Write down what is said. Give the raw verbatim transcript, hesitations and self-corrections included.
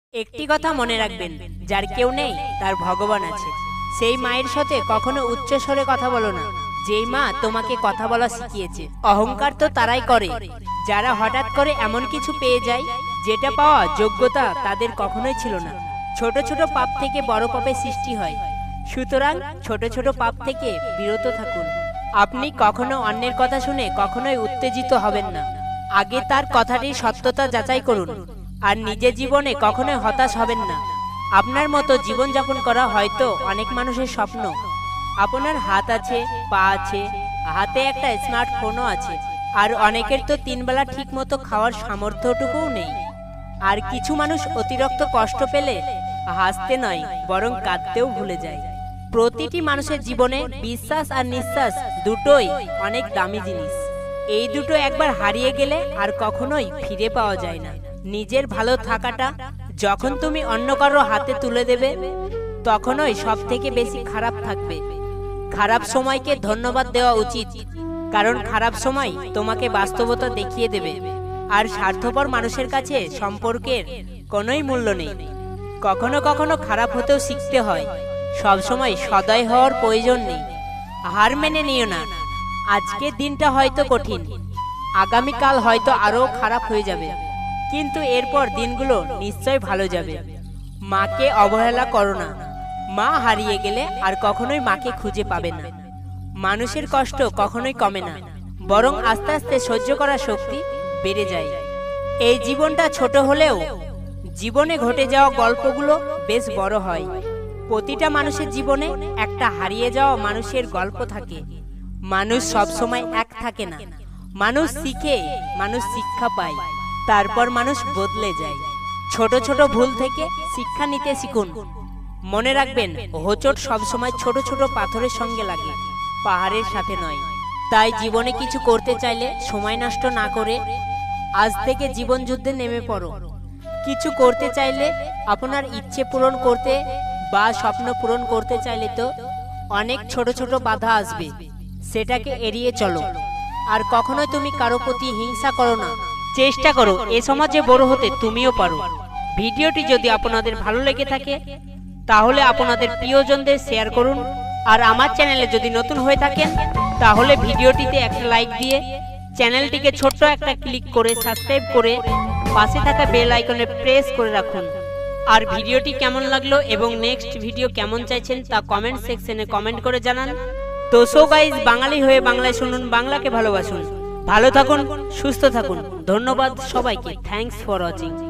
একটি কথা মনে রাখবেন, যার কেউ নেই তার ভগবান আছে। সেই মায়ের সাথে কখনো উচ্চ স্বরে কথা বলো না, যেই মা তোমাকে কথা বলা শিখিয়েছে। অহংকার তো তারাই করে যারা হঠাৎ করে এমন কিছু পেয়ে যায় যেটা পাওয়া যোগ্যতা তাদের কখনোই ছিল না। ছোট ছোট পাপ থেকে বড় পাপের সৃষ্টি হয়, সুতরাং ছোট ছোট পাপ থেকে বিরত থাকুন। আপনি কখনো অন্যের কথা শুনে কখনোই উত্তেজিত হবেন না, আগে তার কথাটির সত্যতা যাচাই করুন। আর নিজের জীবনে কখনোই হতাশ হবেন না। আপনার মতো জীবনযাপন করা হয়তো অনেক মানুষের স্বপ্ন। আপনার হাত আছে, পা আছে, হাতে একটা স্মার্টফোনও আছে, আর অনেকের তো তিনবেলা ঠিক মতো খাওয়ার সামর্থ্যটুকুও নেই। আর কিছু মানুষ অতিরিক্ত কষ্ট পেলে হাসতে নয় বরং কাঁদতেও ভুলে যায়। প্রতিটি মানুষের জীবনে বিশ্বাস আর নিঃশ্বাস দুটোই অনেক দামি জিনিস। এই দুটো একবার হারিয়ে গেলে আর কখনোই ফিরে পাওয়া যায় না। নিজের ভালো থাকাটা যখন তুমি অন্য কারো হাতে তুলে দেবে তখনই সব থেকে বেশি খারাপ থাকবে। খারাপ সময়কে ধন্যবাদ দেওয়া উচিত, কারণ খারাপ সময় তোমাকে বাস্তবতা দেখিয়ে দেবে। আর স্বার্থপর মানুষের কাছে সম্পর্কের কোনোই মূল্য নেই। কখনো কখনো খারাপ হতেও শিখতে হয়, সবসময় সদয় হওয়ার প্রয়োজন নেই। হার মেনে নিও না। আজকের দিনটা হয়তো কঠিন, আগামীকাল হয়তো আরো খারাপ হয়ে যাবে, কিন্তু এরপর দিনগুলো নিশ্চয় ভালো যাবে। মাকে অবহেলা করো না। মা হারিয়ে গেলে আর কখনোই মাকে খুঁজে পাবে না। মানুষের কষ্ট কখনোই কমে না, বরং আস্তে আস্তে সহ্য করার শক্তি বেড়ে যায়। এই জীবনটা ছোট হলেও জীবনে ঘটে যাওয়া গল্পগুলো বেশ বড় হয়। প্রতিটা মানুষের জীবনে একটা হারিয়ে যাওয়া মানুষের গল্প থাকে। মানুষ সবসময় এক থাকে না। মানুষ শিখে, মানুষ শিক্ষা পায়, তারপর মানুষ বদলে যায়। ছোট ছোট ভুল থেকে শিক্ষা নিতে শিখুন। মনে রাখবেন, হোঁচট সবসময় ছোট ছোট পাথরের সঙ্গে লাগে, পাহাড়ের সাথে নয়। তাই জীবনে কিছু করতে চাইলে সময় নষ্ট না করে আজ থেকে জীবন যুদ্ধে নেমে পড়ো। কিছু করতে চাইলে, আপনার ইচ্ছে পূরণ করতে বা স্বপ্ন পূরণ করতে চাইলে তো অনেক ছোট ছোট বাধা আসবে, সেটাকে এড়িয়ে চলো। আর কখনোই তুমি কারো প্রতি হিংসা করো না। চেষ্টা করো এ সমাজে বড় হতে তুমিও পারো। ভিডিওটি যদি আপনাদের ভালো লেগে থাকে তাহলে আপনাদের প্রিয়জনদের শেয়ার করুন। আর আমার চ্যানেলে যদি নতুন হয়ে থাকেন তাহলে ভিডিওটিতে একটা লাইক দিয়ে চ্যানেলটিকে ছোট্ট একটা ক্লিক করে সাবস্ক্রাইব করে পাশে থাকা বেল আইকনে প্রেস করে রাখুন। আর ভিডিওটি কেমন লাগলো এবং নেক্সট ভিডিও কেমন চাইছেন তা কমেন্ট সেকশনে কমেন্ট করে জানান। তো সো গাইজ, বাঙালি হয়ে বাংলায় শুনুন, বাংলাকে ভালোবাসুন। ভালো থাকুন, সুস্থ থাকুন। ধন্যবাদ সবাইকে। Thanks for watching.